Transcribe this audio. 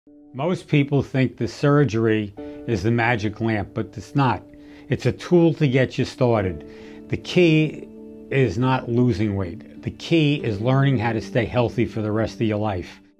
Most people think the surgery is the magic lamp, but it's not. It's a tool to get you started. The key is not losing weight. The key is learning how to stay healthy for the rest of your life.